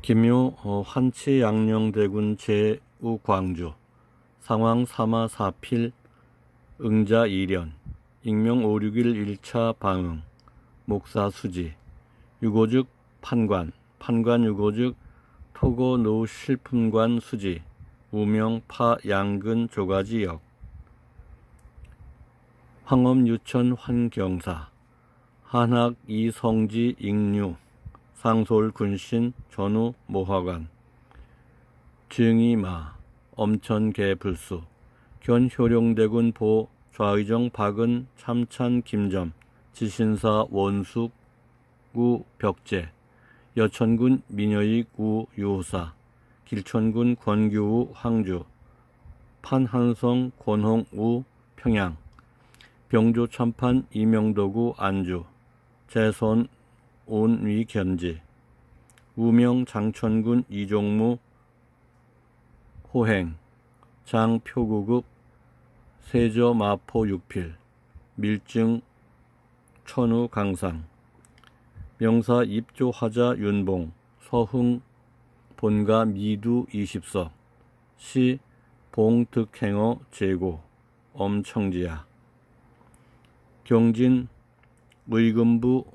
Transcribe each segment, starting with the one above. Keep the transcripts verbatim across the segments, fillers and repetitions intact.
김묘 어, 환치 양녕대군 제우 광주 상황 삼하사필 응자 이련 익명 오육일 일차 방응 목사 수지 유고즉 판관 판관 유고즉 토고 노 실품관 수지 우명 파 양근 조가지역 황엄 유천 환경사 한학 이성지 익류 상솔 군신 전후 모화관 증이마 엄천개 불수 견 효령대군 보 좌의정 박은 참찬 김점 지신사 원숙 구 벽제 여천군 민여익 구 유호사 길천군 권규우 황주 판한성 권홍 우 평양 병조 참판 이명도구 안주 재선 온위 견지 우명 장천군 이종무 호행 장표구급 세저 마포 육필 밀증 천우 강상 명사 입조하자 윤봉 서흥 본가 미두 이십석 시 봉득행어 제고 엄청지야 경진 의금부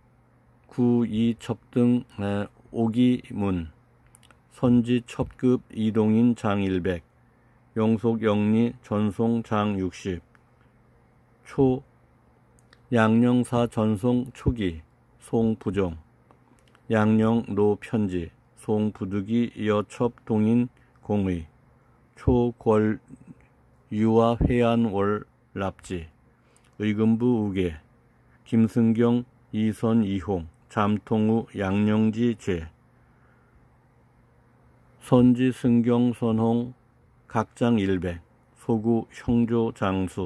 구이첩등 오기문 선지첩급 이동인 장일백 용속영리 전송 장육십 초 양령사 전송 초기 송부종 양령 노편지 송부득이 여첩 동인 공의 초궐 유화 회안월 납지 의금부 우계 김승경 이선 이홍 잠통우 양령지 죄 선지 승경 선홍 각장 일백 소구 형조 장수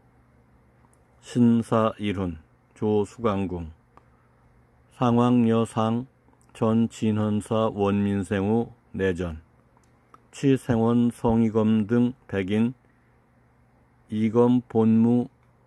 신사 일훈 조수강궁 상황여상 전 진헌사 원민생후 내전 치생원 성이검 등 백인 이검 본무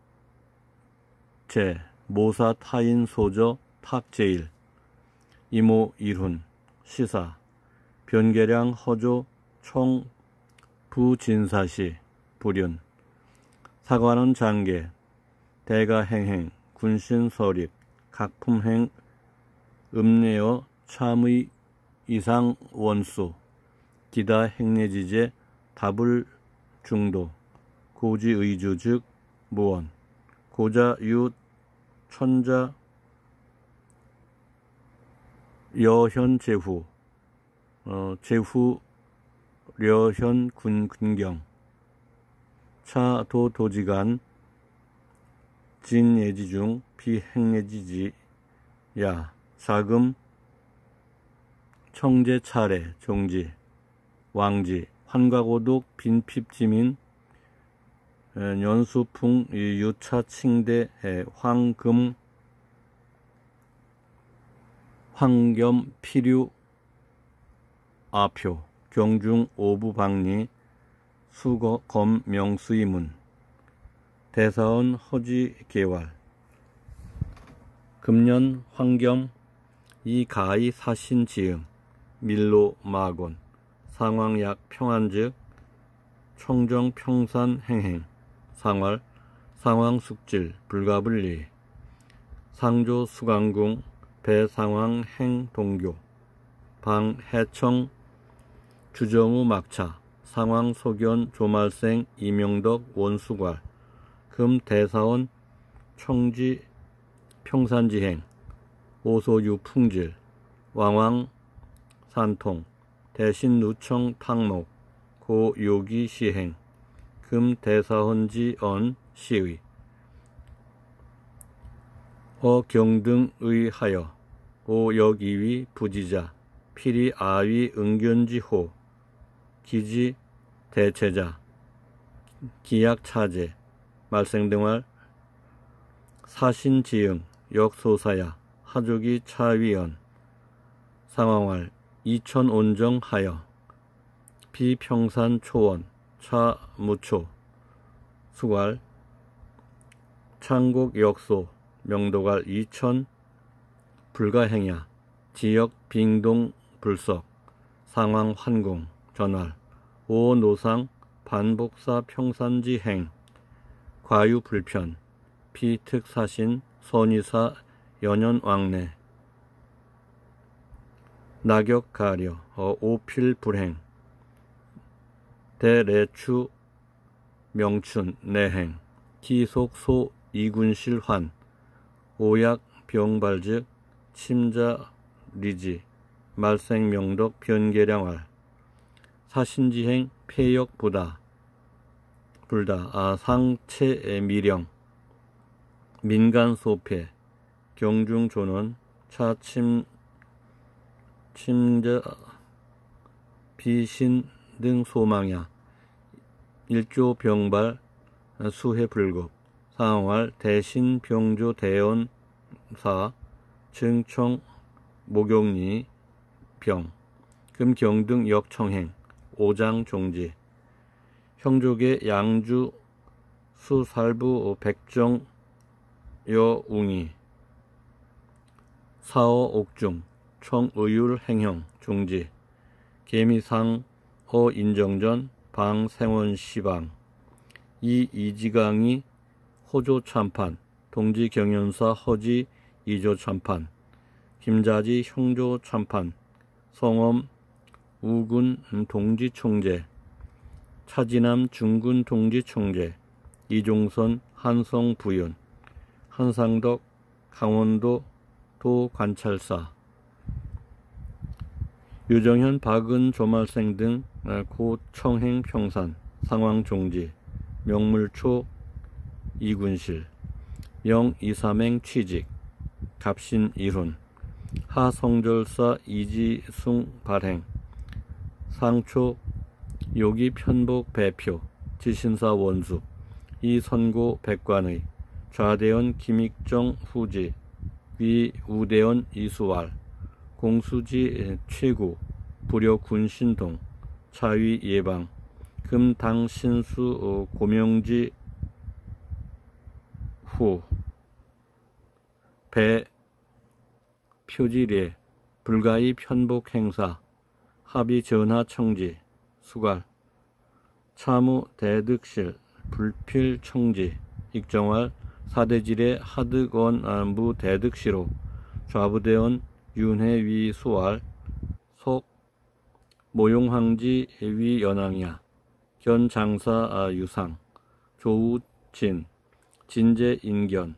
제 모사 타인 소저 탁제일 이모 일훈 시사 변계량 허조 총 부진사시 불윤 사관원 장계 대가행행 군신서립 각품행 읍내어 참의 이상 원수 기다 행내지제 다불 중도 고지의주 즉 무원 고자 유 천자 여현 제후 어, 제후 려현 군 군경 차도 도지간 진예지 중 비행예지지 야 사금 청제 차례 종지 왕지 환과고독 빈핍지민 연수풍 유차 칭대 황금 황겸 필유 아표 경중 오부방리 수거검 명수이문 대사원 허지 개왈 금년 황겸 이가이 사신 지음 밀로 마곤 상황약 평안즉 청정 평산 행행 상활 상황 숙질 불가불리 상조 수강궁 배상황 행 동교 방 해청 주정우 막차 상황 소견 조말생 이명덕 원수괄 금 대사원 청지 평산지행 오소유 풍질 왕왕 산통 대신 누청 탕목 고요기 시행 금 대사헌지 언 시의 어경등의 하여 오역이위 부지자 필히 아위 응견지호 기지 대체자 기약차제 말생등활 사신지응 역소사야 하족이 차위원 상황활 이천온정하여 비평산 초원 차무초 수괄 창곡 역소 명도갈 이천 불가행야 지역 빙동 불석, 상황 환공, 전활, 오 노상, 반복사 평산지 행, 과유 불편, 피특사신, 선의사, 연연 왕래, 낙역 가려, 어, 오필 불행, 대래추 명춘 내행, 기속 소 이군실 환, 오약 병발즉 침자 리지, 말생 명덕 변계량활, 사신지행 폐역 부다, 불다, 아, 상체 미령, 민간 소패, 경중 존원, 차침 침자 비신 등 소망야, 일조 병발 수해 불급, 상황할 대신 병조 대원사 증총 목욕리 병, 금경등 역청행, 오장 종지, 형족의 양주 수살부 백정 여웅이, 사어 옥중 청의율 행형 종지, 개미상 어 인정전 방생원 시방, 이 이지강이 호조 참판, 동지 경연사 허지 이조 참판, 김자지 형조 참판, 성엄 우군 동지 총재, 차진남 중군 동지 총재, 이종선 한성 부윤, 한상덕 강원도 도 관찰사, 유정현 박은 조말생 등 고청행 평산, 상황 종지, 명물초 이군실, 명 이삼행 취직, 갑신 이훈, 하성절사 이지숭 발행, 상초 요기 편복 배표, 지신사 원수, 이선고 백관의, 좌대원 김익정 후지, 위 우대원 이수왈, 공수지 최구, 부려 군신동, 차위 예방, 금당 신수 고명지 후, 배 표지례, 불가이 편복 행사, 합의 전하 청지, 수갈, 차무 대득실, 불필 청지, 익정활, 사대질의 하득원 무 대득시로, 좌부대원 윤회 위 수활, 속 모용황지 위 연왕야, 견장사 유상, 조우진, 진제 인견,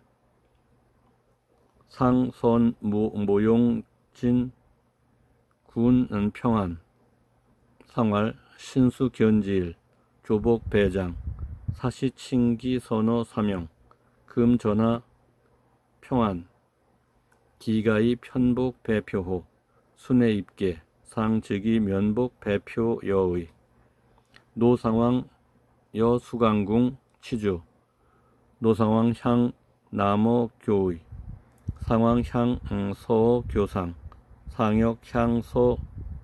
상선 모용진 군 평안, 상활 신수 견지일, 조복 배장, 사시칭기 선어 사명, 금전하 평안, 기가이 편복 배표호, 순회 입계, 상즉위 면복 배표여의, 노상왕 여수강궁 치주, 노상왕 향 남어 교의, 상왕 향 서어 교상, 상역 향 서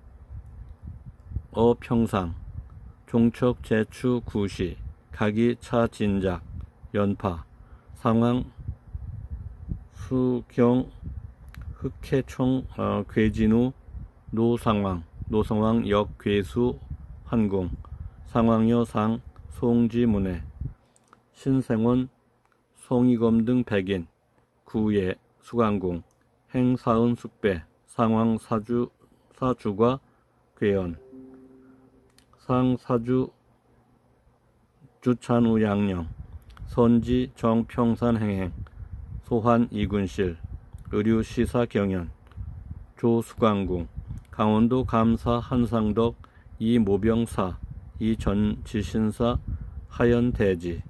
어 평상, 종척 제추 구시, 각이 차 진작, 연파, 상왕 수경 흑해총 어, 괴진우, 노상왕, 노상왕 역 괴수 환공, 상왕여상 송지문해, 신생원 송이검 등 백인, 구예 수강공, 행사은 숙배, 상왕 사주 사주과 괴연, 상사주 주찬우 양령, 선지 정평산 행행, 소환 이군실, 의류 시사 경연, 조수강궁, 강원도 감사 한상덕 이모병사, 이전지신사 하연대지,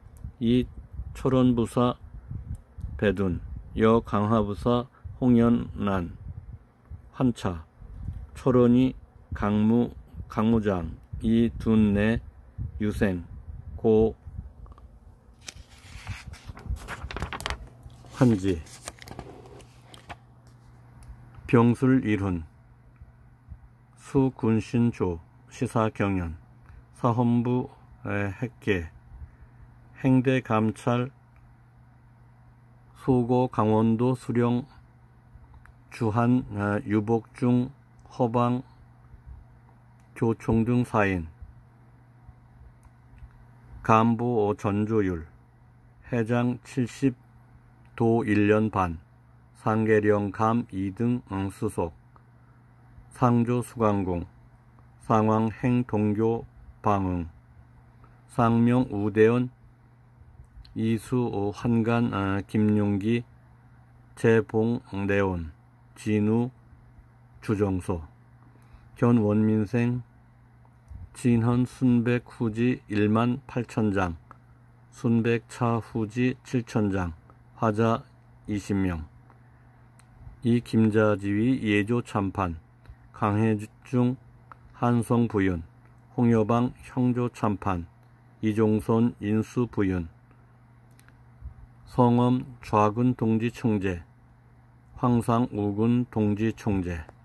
이초론부사 배둔, 여강화부사 홍연난, 환차, 초론이 강무 강무장, 이둔내 유생, 고 환지, 병술 일훈, 수군신조 시사경연, 사헌부 핵계, 행대감찰, 소고 강원도 수령 주한 유복중 허방, 교총 등 사인, 간부 전조율, 회장 칠십, 도 일 년 반, 상계령 감 이 등 수속, 상조 수강공, 상황 행동교 방응, 상명 우대원, 이수 환관 김용기, 재봉내원, 진우 주정소, 견원민생, 진헌 순백 후지 일만 팔천 장, 순백 차 후지 칠천 장, 화자 이십 명, 이 김자지위 예조 참판, 강혜중 한성 부윤, 홍여방 형조 참판, 이종손 인수 부윤, 성엄 좌군 동지 총재, 황상 우군 동지 총재.